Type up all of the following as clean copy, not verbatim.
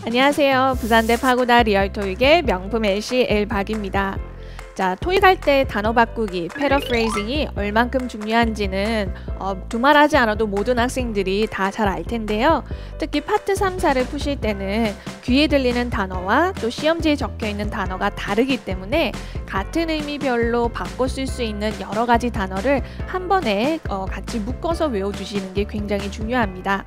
안녕하세요. 부산대 파고다 리얼토익의 명품 LC L박입니다. 자, 토익할 때 단어 바꾸기, 패러프레이징이 얼만큼 중요한지는 두말하지 않아도 모든 학생들이 다 잘 알 텐데요. 특히 파트 3, 4를 푸실 때는 귀에 들리는 단어와 또 시험지에 적혀있는 단어가 다르기 때문에 같은 의미별로 바꿔 쓸 수 있는 여러 가지 단어를 한 번에 같이 묶어서 외워주시는 게 굉장히 중요합니다.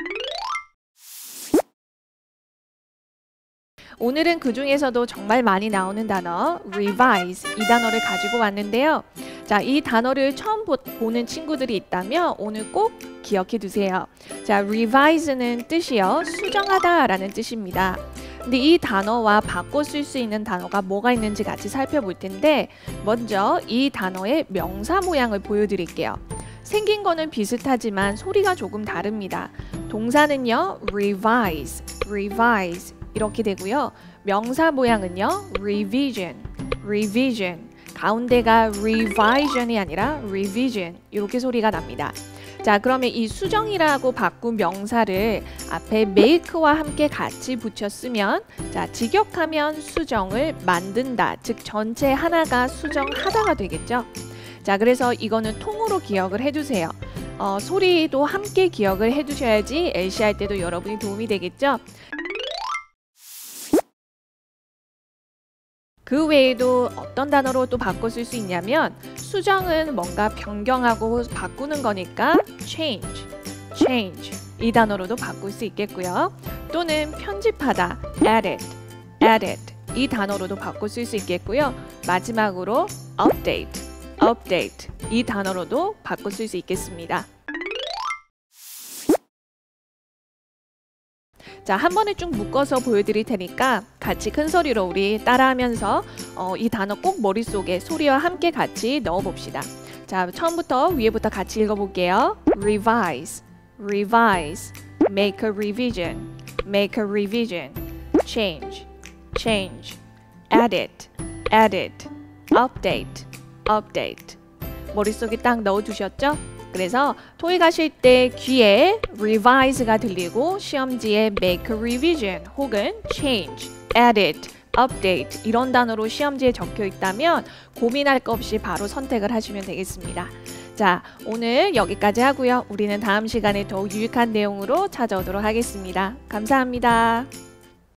오늘은 그 중에서도 정말 많이 나오는 단어 revise 이 단어를 가지고 왔는데요. 자, 이 단어를 처음 보는 친구들이 있다면 오늘 꼭 기억해 두세요. 자, revise는 뜻이요. 수정하다 라는 뜻입니다. 근데 이 단어와 바꿔 쓸 수 있는 단어가 뭐가 있는지 같이 살펴볼 텐데 먼저 이 단어의 명사 모양을 보여드릴게요. 생긴 거는 비슷하지만 소리가 조금 다릅니다. 동사는요, revise 이렇게 되고요. 명사 모양은요, revision. 가운데가 revision이 아니라 revision. 이렇게 소리가 납니다. 자, 그러면 이 수정이라고 바꾼 명사를 앞에 make와 함께 같이 붙여 쓰면 자, 직역하면 수정을 만든다. 즉 전체 하나가 수정하다가 되겠죠. 자, 그래서 이거는 통으로 기억을 해두세요. 소리도 함께 기억을 해두셔야지 LC 할 때도 여러분이 도움이 되겠죠. 그 외에도 어떤 단어로 또 바꿔 쓸 수 있냐면 수정은 뭔가 변경하고 바꾸는 거니까 change 이 단어로도 바꿀 수 있겠고요. 또는 편집하다 edit 이 단어로도 바꿔 쓸 수 있겠고요. 마지막으로 update 이 단어로도 바꿔 쓸 수 있겠습니다. 자, 한 번에 쭉 묶어서 보여드릴 테니까 같이 큰 소리로 우리 따라하면서 이 단어 꼭 머릿속에 소리와 함께 같이 넣어봅시다. 자, 처음부터 위에부터 같이 읽어볼게요. revise, make a revision, change, edit, update. 머릿속에 딱 넣어두셨죠? 그래서 토익 하실 때 귀에 revise가 들리고 시험지에 make a revision 혹은 change, edit, update 이런 단어로 시험지에 적혀 있다면 고민할 거 없이 바로 선택을 하시면 되겠습니다. 자, 오늘 여기까지 하고요. 우리는 다음 시간에 더욱 유익한 내용으로 찾아오도록 하겠습니다. 감사합니다.